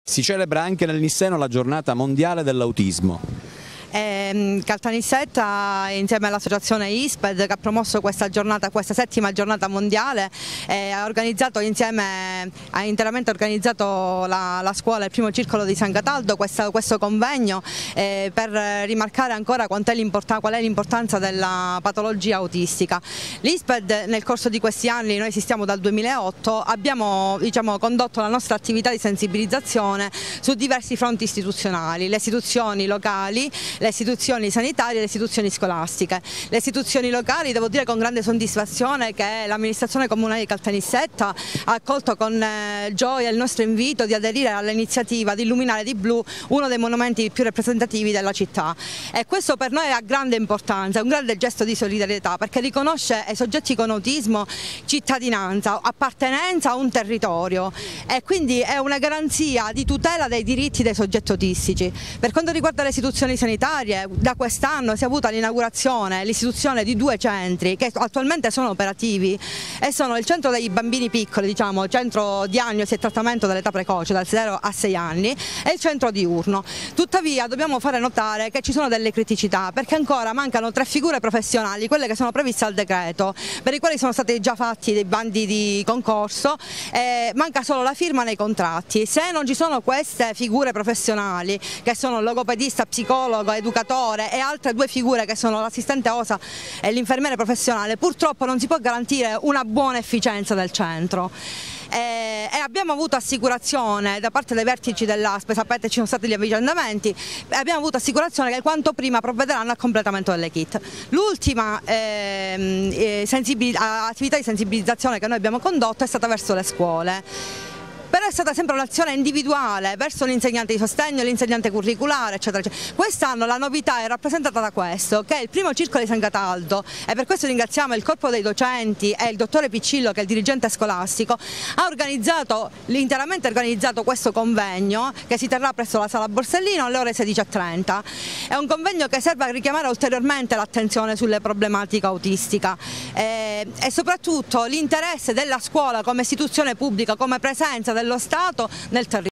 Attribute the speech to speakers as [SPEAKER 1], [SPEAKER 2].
[SPEAKER 1] Si celebra anche nel Nisseno la giornata mondiale dell'autismo.
[SPEAKER 2] Caltanissetta, insieme all'associazione ISPED, che ha promosso questa giornata, questa settima giornata mondiale, ha interamente organizzato la scuola, il primo circolo di San Cataldo, questo convegno per rimarcare ancora qual è l'importanza della patologia autistica. L'ISPED nel corso di questi anni, noi esistiamo dal 2008, abbiamo condotto la nostra attività di sensibilizzazione su diversi fronti istituzionali, le istituzioni locali, le istituzioni sanitarie e le istituzioni scolastiche. Le istituzioni locali, devo dire con grande soddisfazione che l'amministrazione comunale di Caltanissetta ha accolto con gioia il nostro invito di aderire all'iniziativa di illuminare di blu uno dei monumenti più rappresentativi della città, e questo per noi ha grande importanza, è un grande gesto di solidarietà, perché riconosce ai soggetti con autismo cittadinanza, appartenenza a un territorio, e quindi è una garanzia di tutela dei diritti dei soggetti autistici. Per quanto riguarda le istituzioni sanitarie, da quest'anno si è avuta l'inaugurazione, l'istituzione di 2 centri che attualmente sono operativi, e sono il centro dei bambini piccoli, centro diagnosi e trattamento dell'età precoce dal 0 a 6 anni, e il centro diurno. Tuttavia dobbiamo fare notare che ci sono delle criticità, perché ancora mancano 3 figure professionali, quelle che sono previste al decreto, per i quali sono stati già fatti dei bandi di concorso, manca solo la firma nei contratti. Se non ci sono queste figure professionali, che sono logopedista, psicologo, educatore, e altre 2 figure che sono l'assistente OSA e l'infermiere professionale, purtroppo non si può garantire una buona efficienza del centro. E abbiamo avuto assicurazione da parte dei vertici dell'ASP, sapete ci sono stati gli avvicendamenti, abbiamo avuto assicurazione che quanto prima provvederanno al completamento delle kit. L'ultima attività di sensibilizzazione che noi abbiamo condotto è stata verso le scuole. Però è stata sempre un'azione individuale verso l'insegnante di sostegno, l'insegnante curriculare, eccetera, eccetera. Quest'anno la novità è rappresentata da questo, che è il primo circolo di San Cataldo, e per questo ringraziamo il corpo dei docenti e il dottore Piccillo, che è il dirigente scolastico, ha interamente organizzato questo convegno che si terrà presso la sala Borsellino alle ore 16:30. È un convegno che serve a richiamare ulteriormente l'attenzione sulle problematiche autistica e soprattutto l'interesse della scuola come istituzione pubblica, come presenza dello Stato nel territorio.